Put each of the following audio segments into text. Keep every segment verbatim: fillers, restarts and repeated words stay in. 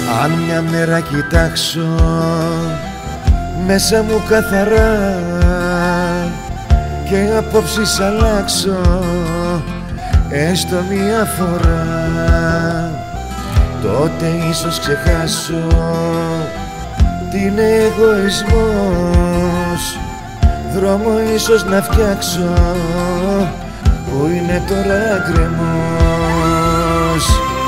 Αν μια μέρα κοιτάξω μέσα μου καθαρά και απόψεις αλλάξω έστω μια φορά, τότε ίσως ξεχάσω τι είναι εγωισμός, δρόμο ίσως να φτιάξω που είναι τώρα γκρεμός.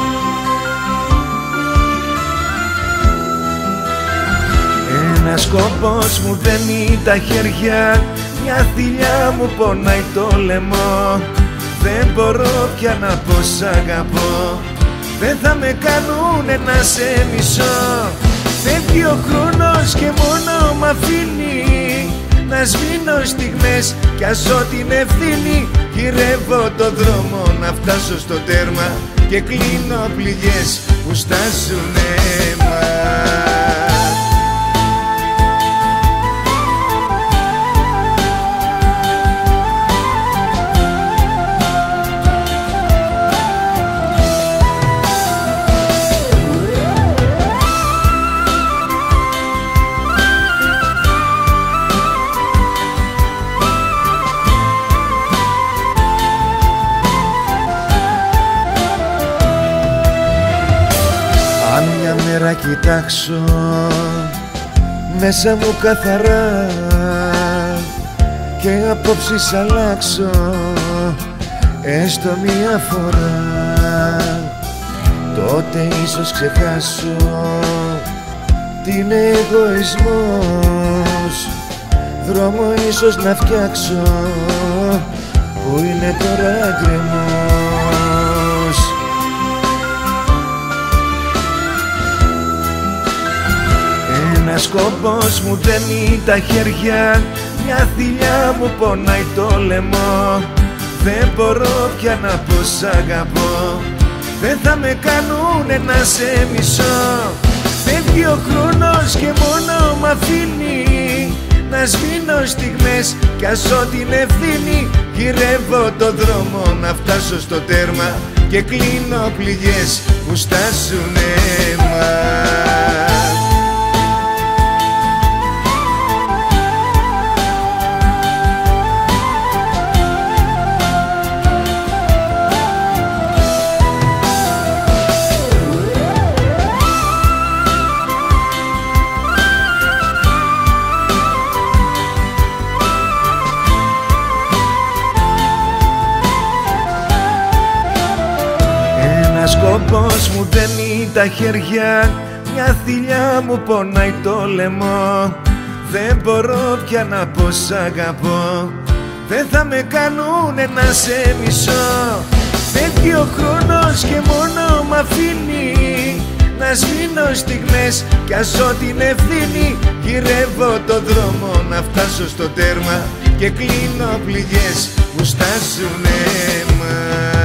Ένας σκοπός μου δένει τα χέρια, μια θηλιά μου πονάει το λαιμό. Δεν μπορώ πια να πω σ' αγαπώ, δεν θα με κάνουνε να σε μισώ. Φεύγει ο χρόνος και μόνο μ' αφήνει να σβήνω στιγμές κι αζώ την ευθύνη. Γυρεύω το δρόμο να φτάσω στο τέρμα και κλείνω πληγές που στάζουν αίμα. Αν μια μέρα κοιτάξω μέσα μου καθαρά και απόψεις αλλάξω έστω μια φορά, τότε ίσως ξεχάσω τι είναι εγωισμός, δρόμο ίσως να φτιάξω που είναι τώρα γκρεμός. Ένας σκοπός μου δένει τα χέρια, μια θηλιά μου πονάει το λαιμό. Δεν μπορώ πια να πω σ' αγαπώ, δεν θα με κάνουνε να σε μισώ. Φεύγει ο χρόνος και μόνο μ' αφήνει να σβήνω στιγμές κι αζώ την ευθύνη. Γυρεύω το δρόμο να φτάσω στο τέρμα και κλείνω πληγές που στάζουν αίμα. Ένας σκοπός μου δένει τα χέρια, μια θηλιά μου πονάει το λαιμό. Δεν μπορώ πια να πω σ' αγαπώ, δεν θα με κάνουνε να σε μισώ. Φεύγει ο χρόνος και μόνο μ' αφήνει να σβήνω στιγμές κι αζώ την ευθύνη. Γυρεύω το δρόμο να φτάσω στο τέρμα και κλείνω πληγές που στάζουν αίμα.